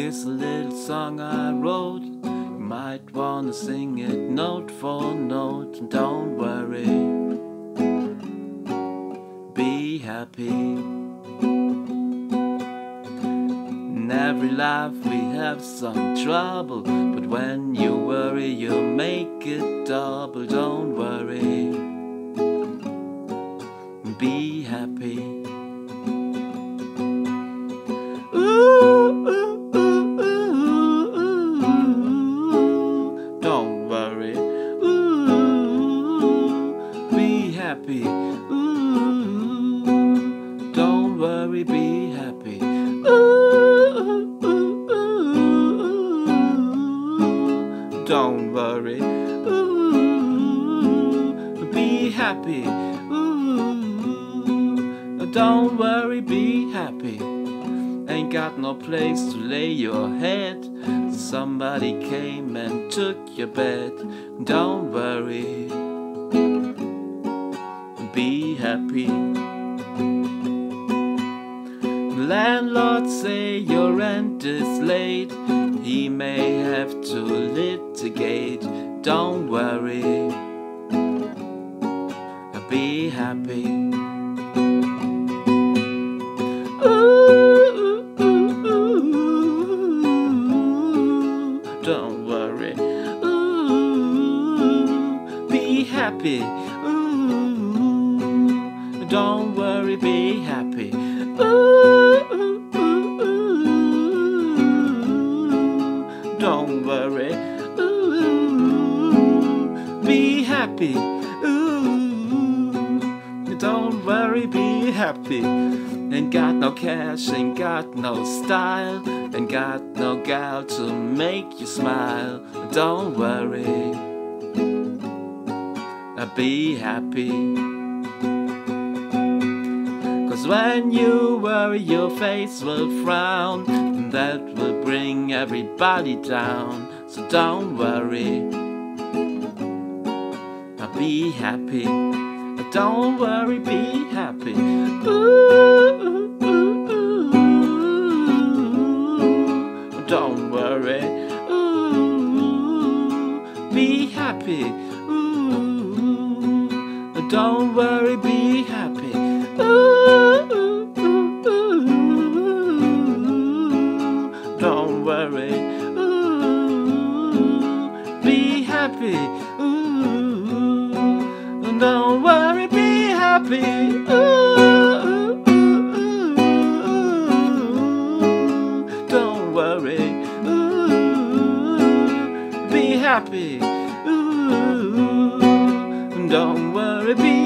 Here's a little song I wrote. You might wanna sing it note for note. And don't worry, be happy. In every life we have some trouble, but when you worry you make it double. Don't worry, be happy. Don't worry, be happy. Don't worry, be happy. Don't worry, be happy. Don't worry, be happy. Ain't got no place to lay your head. Somebody came and took your bed. Don't worry, be happy. Landlord say your rent is late. He may have to litigate. Don't worry, be happy. Don't worry, be happy. Don't worry, be happy. Don't worry, be happy. Don't worry, be happy. Ain't got no cash, ain't got no style, ain't got no gal to make you smile. Don't worry, be happy. Cause when you worry your face will frown, and that will bring everybody down. So don't worry, be happy. Don't worry, be happy. Don't worry, be happy. Don't worry, be happy. Don't worry, be happy. Don't worry, be happy. Don't worry, be happy. Don't worry, be